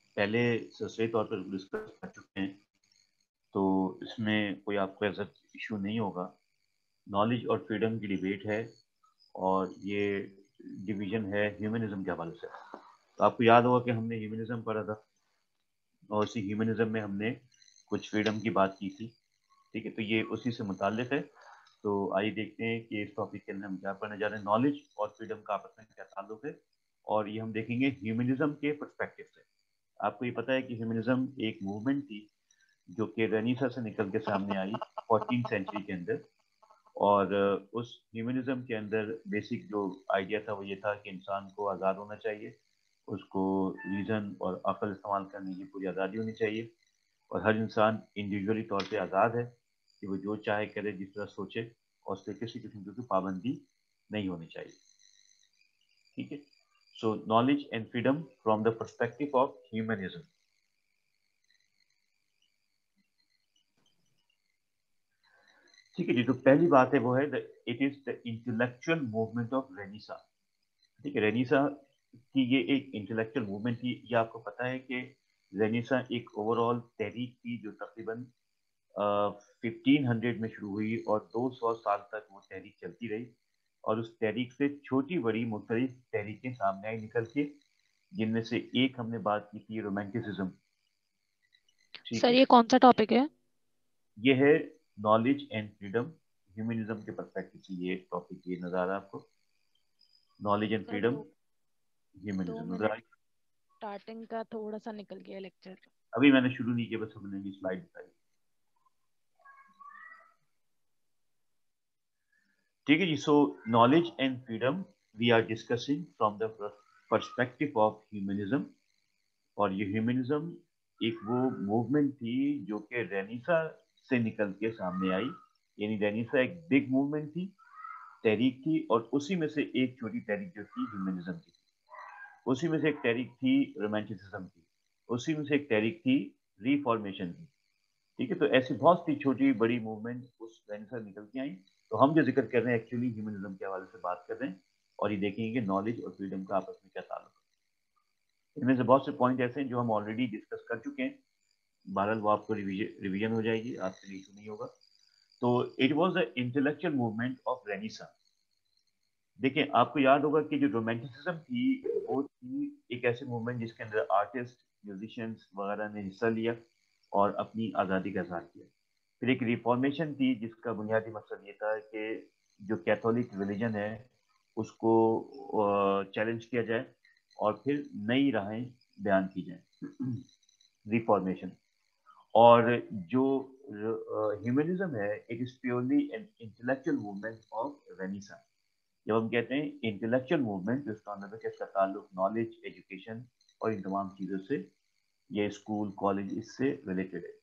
پہلے صحیح طور پر ڈسکس کر چکے ہیں، تو اس میں کوئی آپ کو ایسا ایشو نہیں ہوگا. نالج اور فریڈم کی ڈیبیٹ ہے، اور یہ ڈویژن ہے ہیومنزم کے حوالے سے. تو آپ کو یاد ہوگا کہ ہم نے ہیومنزم پڑھا تھا، اور اسی ہیومنزم میں ہم نے کچھ فریڈم کی بات کی تھی. ٹھیک ہے، تو یہ اسی سے متعلق ہے. تو آئیے دیکھتے ہیں کہ اس ٹاپک کے اندر ہم کیا پڑھنے جا رہے ہیں. نالج اور فریڈم کا آپس میں کیا تعلق ہے، اور یہ ہم دیکھیں گے ہیومنزم کے پرسپیکٹو سے. آپ کو یہ پتا ہے کہ ہیومنزم ایک موومنٹ تھی جو کہ رینیسا سے نکل کے سامنے آئی 14 سینچری کے اندر. اور اس ہیومنزم کے اندر بیسک جو آئیڈیا تھا وہ یہ تھا کہ انسان کو آزاد ہونا چاہیے، اس کو ریزن اور عقل استعمال کرنے کی پوری آزادی ہونی چاہیے، اور ہر انسان انڈیویجولی طور پہ آزاد ہے کہ وہ جو چاہے کرے، جس طرح سوچے، اور اس پہ کسی قسم کی پابندی نہیں ہونی چاہیے. ٹھیک ہے، so knowledge and freedom from the perspective of humanism. ٹھیک ہے جی، تو پہلی بات ہے وہ ہے it is the intellectual movement of renaissance. ٹھیک ہے، رینیسا کی یہ ایک انٹلیکچوئل موومنٹ تھی. یہ آپ کو پتا ہے کہ رینیسا ایک اوور آل تحریک تھی جو تقریباً 1500 میں شروع ہوئی، اور 200 سال تک وہ تحریک چلتی رہی. اور اس تحریک سے چھوٹی بڑی مختلف تحریکیں سامنے آئی نکل کے، جن میں سے ایک ہم نے بات کی تھی رومانٹسزم. ٹھیک سر ہے، یہ کون سا ٹاپک ہے؟ یہ ہے نالج اینڈ فریڈم. ہیومنزم کے پرسپیکٹو سے یہ ٹاپک یہ نظر آ رہا ہے آپ کو. نالج اینڈ سر فریڈم، دو ہیومنزم نظر منٹ آئی. اسٹارٹنگ کا تھوڑا سا نکل گیا لیکچر. ابھی میں نے شروع نہیں کیا، بس ہم نے یہ سلائڈ بتائی. ٹھیک ہے جی، so knowledge and freedom we are discussing from the perspective of humanism. اور یہ ہیومنزم ایک وہ موومنٹ تھی جو کہ رینیسا سے نکل کے سامنے آئی. یعنی رینیسا ایک بگ موومنٹ تھی، تحریک تھی، اور اسی میں سے ایک چھوٹی تحریک جو تھی ہیومنزم کی. اسی میں سے ایک تحریک تھی رومانٹسزم کی، اسی میں سے ایک تحریک تھی ریفارمیشن کی. ٹھیک ہے، تو ایسی بہت سی چھوٹی بڑی موومنٹ اس رینیسا سے نکل کے آئیں. تو ہم جو ذکر کر رہے ہیں ایکچولی ہیومنزم کے حوالے سے بات کر رہے ہیں، اور یہ دیکھیں گے کہ نالج اور فریڈم کا آپس میں کیا تعلق ہے. ان میں سے بہت سے پوائنٹ ایسے ہیں جو ہم آلریڈی ڈسکس کر چکے ہیں. بہرحال وہ آپ کو ریویژن ہو جائے گی، آپ سے ایشو نہیں ہوگا. تو it was the intellectual movement of renaissance. دیکھیں، آپ کو یاد ہوگا کہ جو رومانٹسزم تھی وہ تھی ایک ایسے موومنٹ جس کے اندر آرٹسٹ، میوزیشینس وغیرہ نے حصہ لیا اور اپنی آزادی کا اظہار کیا. پھر ایک ریفارمیشن تھی جس کا بنیادی مقصد یہ تھا کہ جو کیتھولک ریلیجن ہے اس کو چیلنج کیا جائے، اور پھر نئی راہیں بیان کی جائیں. ریفارمیشن. اور جو ہیومنزم ہے it is purely an intellectual movement of renaissance. جب ہم کہتے ہیں انٹلیکچوئل موومنٹ تو اس کا مطلب ہے کہ اس کا تعلق نالج، ایجوکیشن اور ان تمام چیزوں سے، یہ اسکول کالج اس سے ریلیٹڈ ہے.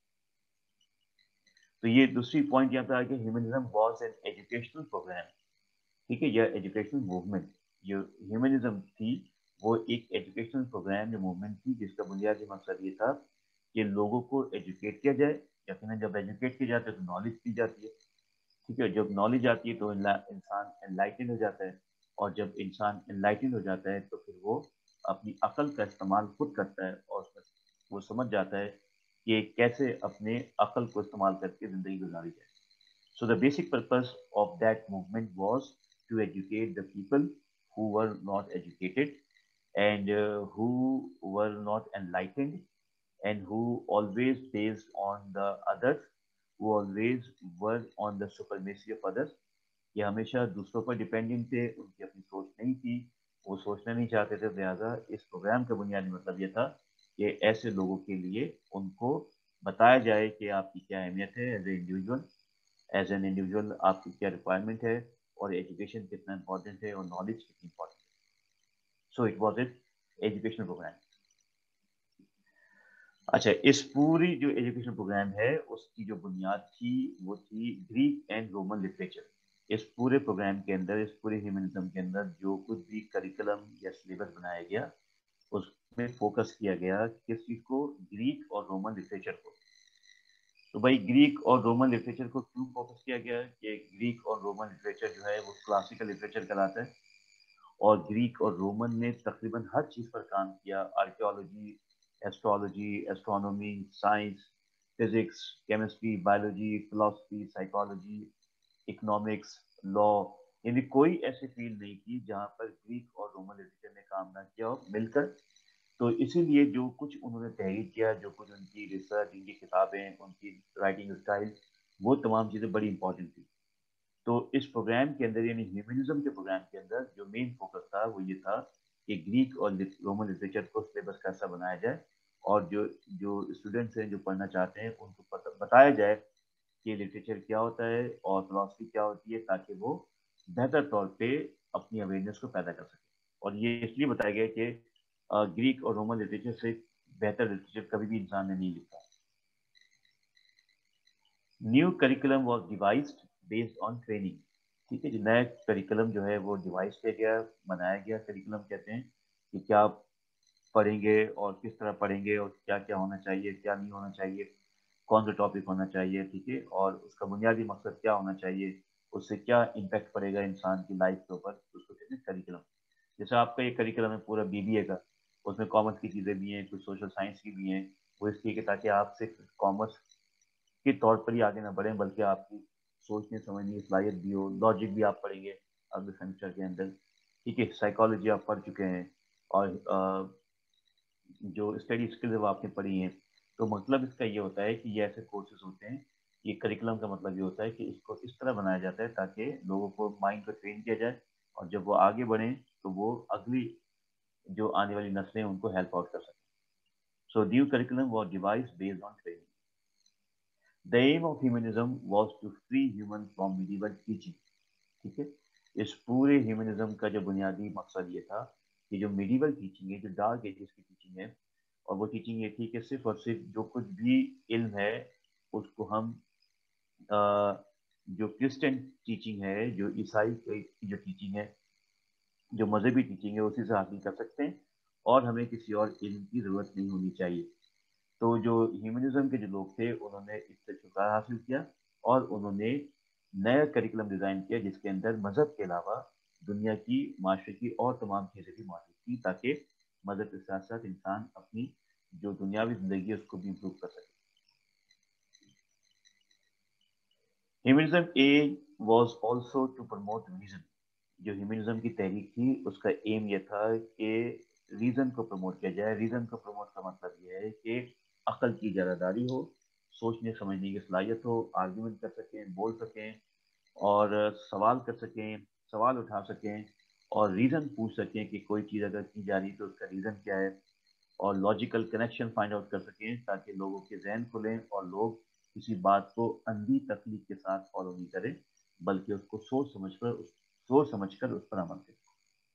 تو یہ دوسری پوائنٹ یہاں پہ آ کہ humanism was an educational programme. ٹھیک ہے، یہ ایجوکیشنل موومنٹ جو ہیومنزم تھی وہ ایک ایجوکیشنل پروگرام یا موومنٹ تھی جس کا بنیادی مقصد یہ تھا کہ لوگوں کو ایجوکیٹ کیا جائے. یقیناً جب ایجوکیٹ کیا جاتا ہے تو نالج دی جاتی ہے. ٹھیک ہے، جب نالج آتی ہے تو انسان انلائٹن ہو جاتا ہے، اور جب انسان انلائٹن ہو جاتا ہے تو پھر وہ اپنی عقل کا استعمال خود کرتا ہے، اور وہ سمجھ جاتا ہے کہ کیسے اپنے عقل کو استعمال کر کے زندگی گزاری جائے. So the basic purpose of that movement was to educate the people who were not educated, and who were not enlightened, and who always based on the others, who always were on the supremacy of others. یہ ہمیشہ دوسروں پر dependent تھے، ان کی اپنی سوچ نہیں تھی، وہ سوچنا نہیں چاہتے تھے. لہٰذا اس پروگرام کا بنیادی مطلب یہ تھا کہ ایسے لوگوں کے لیے ان کو بتایا جائے کہ آپ کی کیا اہمیت ہے as a individual. As an individual آپ کی کیا ریکوائرمنٹ ہے، اور ایجوکیشن کتنا امپورٹنٹ ہے، اور نالج کتنی امپورٹنٹ ہے. So it was it educational programme. اچھا، اس پوری جو ایجوکیشن پروگرام ہے اس کی جو بنیاد تھی وہ تھی گریک اینڈ رومن لٹریچر. اس پورے پروگرام کے اندر، اس پورے ہیومنزم کے اندر جو کچھ بھی کریکولم یا سلیبس بنایا گیا اس میں فوکس کیا گیا کس چیز کو؟ گریک اور رومن لٹریچر کو. تو بھائی گریک اور رومن لٹریچر کو کیوں فوکس کیا گیا؟ کہ گریک اور رومن لٹریچر جو ہے وہ کلاسیکل لٹریچر کہلاتا ہے، اور گریک اور رومن نے تقریباً ہر چیز پر کام کیا. Archaeology, astrology, astronomy, science, physics, chemistry, biology, philosophy, psychology, economics, law, यानी कोई ऐसी फील्ड नहीं की जहाँ पर ग्रीक और रोमन लिटरेचर ने काम ना किया हो मिलकर। तो इसीलिए जो कुछ उन्होंने तहरीर किया, जो कुछ उनकी रिसर्च, उनकी किताबें, उनकी राइटिंग स्टाइल, वो तमाम चीज़ें बड़ी इंपॉर्टेंट थी। तो इस प्रोग्राम के अंदर यानी ह्यूमनिज्म के प्रोग्राम के अंदर जो मेन फोकस था वो ये था कि ग्रीक और रोमन लिटरेचर को सिलेबस कैसा बनाया जाए, और जो जो स्टूडेंट्स हैं जो पढ़ना चाहते हैं उनको बताया जाए कि लिटरेचर क्या होता है और फिलोसफी क्या होती है, ताकि वो बेहतर तौर पे अपनी अवेयरनेस को पैदा कर सके। और ये इसलिए बताया गया कि ग्रीक और रोमन लिटरेचर से बेहतर लिटरेचर कभी भी इंसान ने नहीं लिखा। New curriculum was devised based on training. ठीक है जी, नया करिकुलम जो है वो डिवाइस किया गया, बनाया गया। करिकुलम कहते हैं कि क्या पढ़ेंगे और किस तरह पढ़ेंगे और क्या क्या होना चाहिए, क्या नहीं होना चाहिए, कौन सा टॉपिक होना चाहिए, ठीक है, और उसका बुनियादी मकसद क्या होना चाहिए, उससे क्या इम्पैक्ट पड़ेगा इंसान की लाइफ के ऊपर, उसको कहते हैं करिकुलम। जैसे आपका ये करिकुलम है पूरा बीबीए का, उसमें कॉमर्स की चीज़ें भी हैं, कुछ सोशल साइंस की भी हैं। वो इसलिए कि ताकि आप सिर्फ कॉमर्स के तौर पर ही आगे ना बढ़ें, बल्कि आपकी सोचने समझने की सलाहियत भी हो। लॉजिक भी आप पढ़ेंगे अगले सेमेस्टर के अंदर। ठीक है, साइकोलॉजी आप पढ़ चुके हैं, और जो स्टडी स्किल्स है वो आपने पढ़ी हैं। तो मतलब इसका ये होता है कि ये ऐसे कोर्सेज होते हैं, ये करिकुलम का मतलब ये होता है कि इसको इस तरह बनाया जाता है ताकि लोगों को माइंड को ट्रेन किया जाए, और जब वो आगे बढ़ें तो वो अगली जो आने वाली नस्लें हैं उनको हेल्प आउट कर सकें। So new curriculum was device based on training. The aim of humanism was to free human from medieval teaching. ठीक है, इस पूरे ह्यूमनिज्म का जो बुनियादी मकसद ये था कि जो मिडिवल टीचिंग है, जो डार्क एजेस की टीचिंग है, और वो टीचिंग ये थी कि सिर्फ और सिर्फ जो कुछ भी इल्म है उसको हम जो क्रिश्चियन टीचिंग है, जो ईसाई की जो टीचिंग है, जो मजहबी टीचिंग है, उसी से हासिल कर सकते हैं, और हमें किसी और इल्म की ज़रूरत नहीं होनी चाहिए। तो जो ह्यूमनिज्म के जो लोग थे उन्होंने इससे छुटकारा हासिल किया, और उन्होंने नया करिकुलम डिज़ाइन किया जिसके अंदर मज़हब के अलावा दुनिया की, माशरे की और तमाम चीज़ें भी मौजूद थी, ताकि मज़हब के साथ साथ इंसान अपनी जो दुनियावी ज़िंदगी है उसको भी इम्प्रूव कर सके। Humanism a was also to promote reason. जो ह्यूमनिज्म की तहरीक थी उसका एम यह था कि रीजन को प्रमोट किया जाए। रीजन को प्रमोट का मतलब यह है कि अकल की इजारादारी हो, सोचने समझने की सलाहियत हो, आर्ग्यूमेंट कर सकें, बोल सकें, और सवाल कर सकें, सवाल उठा सकें, और रीज़न पूछ सकें कि कोई चीज़ अगर की जा रही तो उसका रीज़न क्या है, और लॉजिकल कनेक्शन फाइंड आउट कर सकें, ताकि लोगों के जहन खुलें और लोग किसी बात को अंधी तकलीफ के साथ फॉलो नहीं करें, बल्कि उसको सोच समझकर उस पर अमल करें।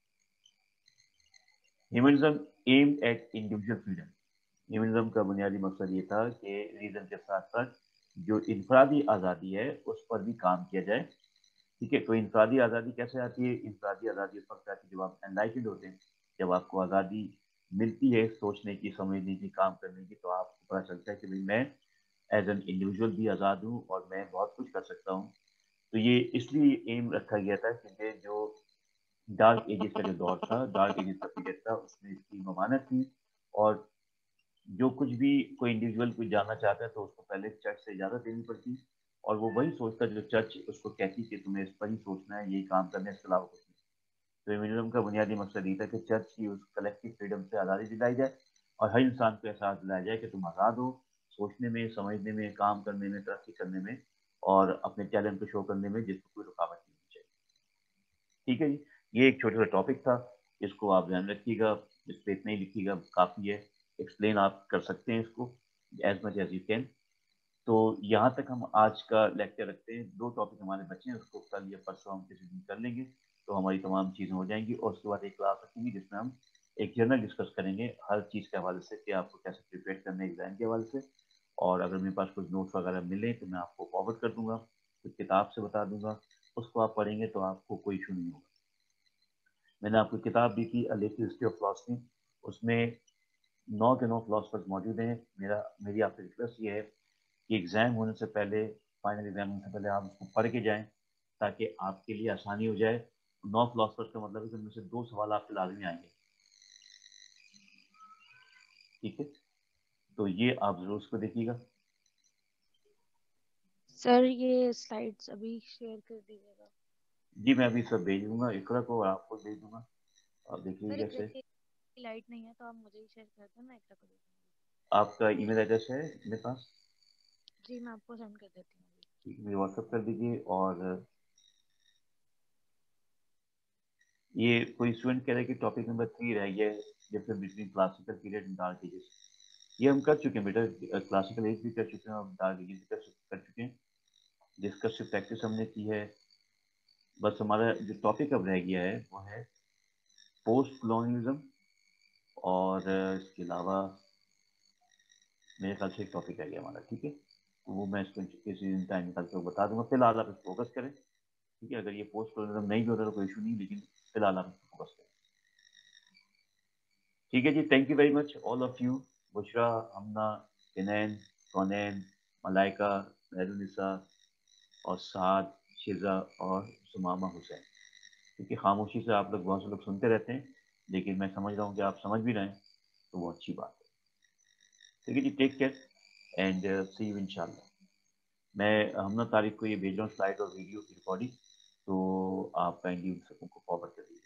Humanism aimed at individual freedom. Humanism का बुनियादी मकसद ये था कि रीज़न के साथ साथ जो इनफरादी आज़ादी है उस पर भी काम किया जाए। ठीक है, तो इंफरादी आज़ादी कैसे आती है? इंफरादी आज़ादी उस वक्त आती है जब आप एनलाइटेंड होते हैं, जब आपको आज़ादी मिलती है सोचने की, समझने की, काम करने की, तो आपको पता चलता है कि भाई मैं एज एन इंडिविजुअल भी आज़ाद हूँ और मैं बहुत कुछ कर सकता हूँ। तो ये इसलिए एम रखा गया था क्योंकि जो डार्क एजेस का जो दौर था, डार्क एजेस का पीरियड था, उसमें इसकी ममानत थी, और जो कुछ भी कोई इंडिविजुअल कुछ जानना चाहता है तो उसको पहले चर्च से इजाज़त देनी पड़ती, और वो वही सोचता जो चर्च उसको कहती कि तुम्हें इस पर ही सोचना है, यही काम करना है, इसके अलावा कुछ नहीं। तो फेमिनिज्म का बुनियादी मकसद ये था कि चर्च की उस कलेक्टिव फ्रीडम से आज़ादी दिलाई जाए, और हर इंसान को एहसास दिलाया जाए कि तुम आज़ाद हो सोचने में, समझने में, काम करने में, तरक्की करने में, और अपने टैलेंट को शो करने में, जिसको कोई रुकावट नहीं होनी चाहिए। ठीक है जी, ये एक छोटा सा टॉपिक था, इसको आप ध्यान रखिएगा, इस पर इतना ही लिखिएगा, काफ़ी है। एक्सप्लेन आप कर सकते हैं इसको as much as you can. तो यहाँ तक हम आज का लेक्चर रखते हैं। दो टॉपिक हमारे बचे हैं, उसको कल या परसों हम किसी दिन कर लेंगे, तो हमारी तमाम चीज़ें हो जाएंगी, और उसके बाद एक क्लास रखेंगे जिसमें हम एक जर्नल डिस्कस करेंगे हर चीज़ के हवाले से कि आपको कैसे प्रिपेयर करना है एग्जाम के हवाले से। और अगर मेरे पास कुछ नोट्स वगैरह मिले तो मैं आपको फॉरवर्ड कर दूंगा, कुछ किताब से बता दूंगा, उसको आप पढ़ेंगे तो आपको कोई इशू नहीं होगा। मैंने आपको किताब दी थी a latest history of philosophy, उसमें 9 के 9 फिलोसफर्स मौजूद हैं। मेरी आपसे रिक्वेस्ट ये है कि एग्ज़ाम होने से पहले, फाइनल एग्जाम होने से पहले आप उसको पढ़ के जाएं, ताकि आपके लिए आसानी हो जाए। 9 फिलोसफर्स का मतलब है कि उनमें से 2 सवाल आपके लाजमी आएंगे। ठीक है, تو یہ آپ ضرور اس کو دیکھیے گا. سر یہ سلائڈس ابھی شیئر کر دیجیے گا. جی میں ابھی سب بھیج دوں گا, اقرا کو آپ کو بھیج دوں گا, آپ دیکھیے سر کیسے. لائٹ نہیں ہے تو آپ مجھے ہی شیئر کر دیں, میں ایکسٹرا کر دوں گی. آپ کا ای میل ایڈریس ہے میرے پاس؟ جی میں آپ کو سینڈ کر دیتی ہوں. ٹھیک ہے, مجھے واٹس ایپ کر دیجیے. اور یہ کوئی اسٹوڈنٹ کہہ رہے کہ ٹاپک نمبر 3 رہ گیا ہے, جیسے between classical period and dark ages. یہ ہم کر چکے ہیں بیٹا, کلاسیکل ایج بھی کر چکے ہیں, ہم ڈارک ایجز بھی کر چکے ہیں. ڈسکسو پریکٹس ہم نے کی ہے. بس ہمارا جو ٹاپک اب رہ گیا ہے وہ ہے پوسٹ کولونیلزم, اور اس کے علاوہ میرے خیال سے ایک ٹاپک رہ گیا ہمارا. ٹھیک ہے, وہ میں اس کو کسی دن ٹائم نکال کے بتا دوں گا. فی الحال آپ اس کو فوکس کریں. ٹھیک ہے, اگر یہ پوسٹ کولونیلزم نہیں بھی ہوتا تو کوئی ایشو نہیں, لیکن فی الحال آپ اس کو فوکس کریں. ٹھیک ہے جی, thank you very much all of you. Bushra, Humna, کنین, کونین, ملائکہ, میرونسا اور سعد, شزا اور سمامہ حسین. کیونکہ خاموشی سے آپ لوگ بہت سے لوگ سنتے رہتے ہیں, لیکن میں سمجھ رہا ہوں کہ آپ سمجھ بھی رہے ہیں, تو وہ اچھی بات ہے. ٹھیک ہے جی, take care and see you ان شاء اللہ. میں ہمنا طارق کو یہ بھیج رہا ہوں سلائڈ اور ویڈیو کی ریکارڈنگ, تو آپ کائنڈلی ان سب کو فارورڈ کر دیجیے.